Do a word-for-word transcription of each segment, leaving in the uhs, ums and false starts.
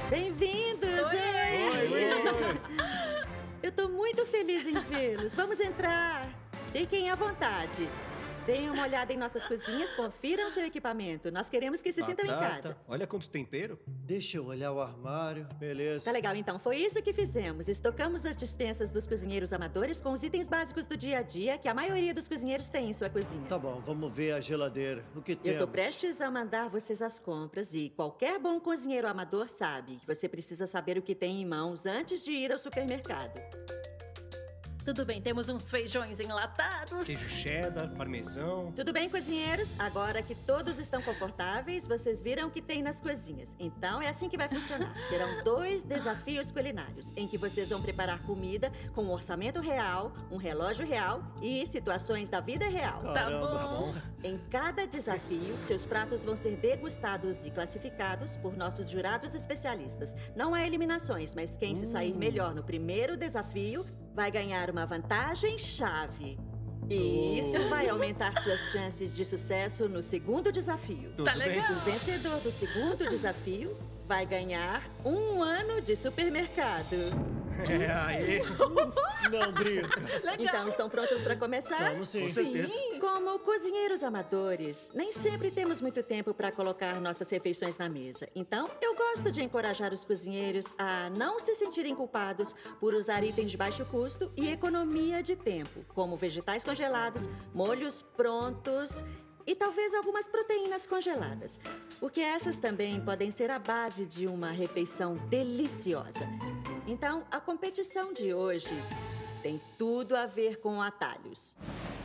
Bem-vindos! Oi! Oi, oi. Eu tô muito feliz em vê-los. Vamos entrar. Fiquem à vontade. Deem uma olhada em nossas cozinhas, confiram seu equipamento. Nós queremos que se sintam em casa. Olha quanto tempero. Deixa eu olhar o armário. Beleza. Tá legal, então. Foi isso que fizemos. Estocamos as dispensas dos cozinheiros amadores com os itens básicos do dia a dia que a maioria dos cozinheiros tem em sua cozinha. Tá bom, vamos ver a geladeira. O que Eu temos? tô prestes a mandar vocês as compras e qualquer bom cozinheiro amador sabe que você precisa saber o que tem em mãos antes de ir ao supermercado. Tudo bem, temos uns feijões enlatados. Queijo cheddar, parmesão. Tudo bem, cozinheiros? Agora que todos estão confortáveis, vocês viram o que tem nas cozinhas. Então é assim que vai funcionar. Serão dois desafios culinários, em que vocês vão preparar comida com um orçamento real, um relógio real e situações da vida real. Caramba. Tá bom. Em cada desafio, seus pratos vão ser degustados e classificados por nossos jurados especialistas. Não há eliminações, mas quem se sair melhor no primeiro desafio vai ganhar uma vantagem chave. E isso vai aumentar suas chances de sucesso no segundo desafio. Tudo Tá bem? legal. O vencedor do segundo desafio vai ganhar um ano de supermercado. É, aí. Não brinca. Legal. Então, estão prontos para começar? Vamos sim. Com certeza. Como cozinheiros amadores, nem sempre temos muito tempo para colocar nossas refeições na mesa. Então, eu gosto de encorajar os cozinheiros a não se sentirem culpados por usar itens de baixo custo e economia de tempo, como vegetais congelados, molhos prontos e talvez algumas proteínas congeladas. Porque essas também podem ser a base de uma refeição deliciosa. Então, a competição de hoje tem tudo a ver com atalhos.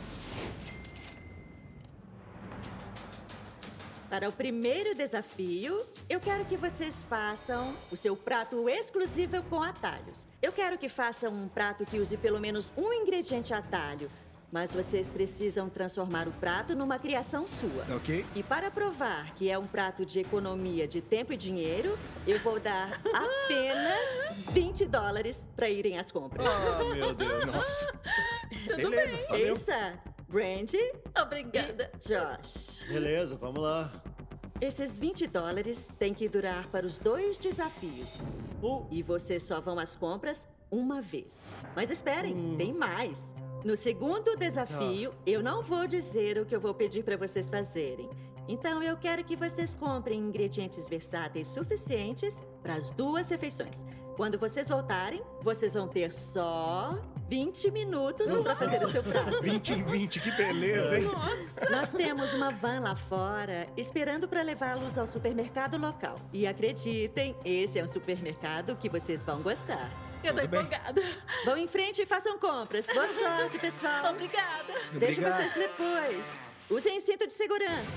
Para o primeiro desafio, eu quero que vocês façam o seu prato exclusivo com atalhos. Eu quero que façam um prato que use pelo menos um ingrediente atalho, mas vocês precisam transformar o prato numa criação sua. Ok. E para provar que é um prato de economia de tempo e dinheiro, eu vou dar apenas vinte dólares para irem às compras. Ah, meu Deus. Nossa. Beleza, valeu. Essa, Brandy Obrigada. e Josh. Beleza, vamos lá. Esses vinte dólares têm que durar para os dois desafios. Oh, E vocês só vão às compras uma vez. Mas esperem, tem mais. No segundo desafio, eu não vou dizer o que eu vou pedir para vocês fazerem. Então, eu quero que vocês comprem ingredientes versáteis suficientes para as duas refeições. Quando vocês voltarem, vocês vão ter só vinte minutos para fazer o seu prato. vinte em vinte, que beleza, hein? Nós temos uma van lá fora esperando para levá-los ao supermercado local. E acreditem, esse é um supermercado que vocês vão gostar. Eu tô Tudo bem. empolgada. Vão em frente e façam compras. Boa sorte, pessoal. Obrigada. Vejo Obrigado. vocês depois. Usem o cinto de segurança.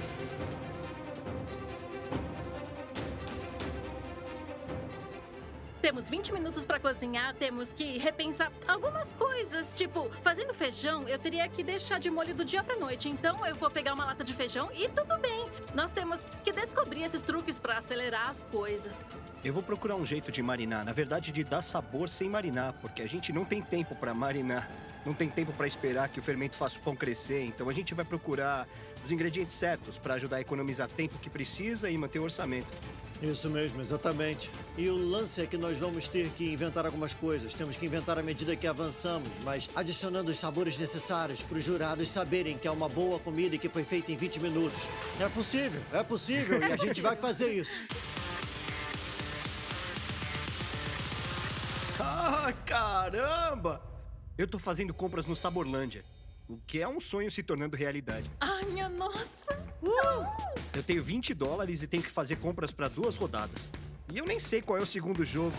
Temos vinte minutos pra cozinhar, temos que repensar algumas coisas. Tipo, fazendo feijão, eu teria que deixar de molho do dia pra noite. Então, eu vou pegar uma lata de feijão e tudo bem. Nós temos que descobrir esses truques pra acelerar as coisas. Eu vou procurar um jeito de marinar. Na verdade, de dar sabor sem marinar, porque a gente não tem tempo pra marinar. Não tem tempo pra esperar que o fermento faça o pão crescer. Então, a gente vai procurar os ingredientes certos pra ajudar a economizar tempo que precisa e manter o orçamento. isso mesmo, exatamente. E o lance é que nós vamos ter que inventar algumas coisas. Temos que inventar à medida que avançamos, mas adicionando os sabores necessários para os jurados saberem que é uma boa comida e que foi feita em vinte minutos. É possível, é possível e a gente vai fazer isso. Ah, caramba! Eu tô fazendo compras no Saborlândia, o que é um sonho se tornando realidade. Ai, minha nossa. Eu tenho vinte dólares e tenho que fazer compras pra duas rodadas. E eu nem sei qual é o segundo jogo.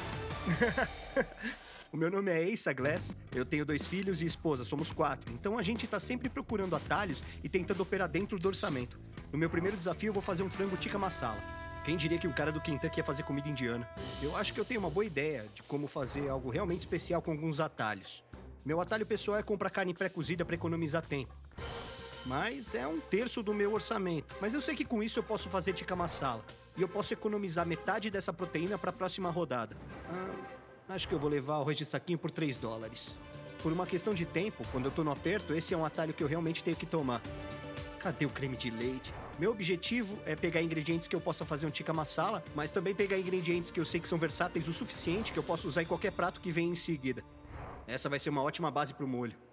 O meu nome é Asa Glass, eu tenho dois filhos e esposa, somos quatro. Então a gente tá sempre procurando atalhos e tentando operar dentro do orçamento. No meu primeiro desafio eu vou fazer um frango tikka masala. Quem diria que um cara do Kentucky ia fazer comida indiana? Eu acho que eu tenho uma boa ideia de como fazer algo realmente especial com alguns atalhos. Meu atalho pessoal é comprar carne pré-cozida para economizar tempo. Mas é um terço do meu orçamento. Mas eu sei que com isso eu posso fazer tikka masala. E eu posso economizar metade dessa proteína para a próxima rodada. Ah, acho que eu vou levar o arroz de saquinho por três dólares. Por uma questão de tempo, quando eu tô no aperto, esse é um atalho que eu realmente tenho que tomar. Cadê o creme de leite? Meu objetivo é pegar ingredientes que eu possa fazer um tikka masala, mas também pegar ingredientes que eu sei que são versáteis o suficiente que eu possa usar em qualquer prato que venha em seguida. Essa vai ser uma ótima base pro molho.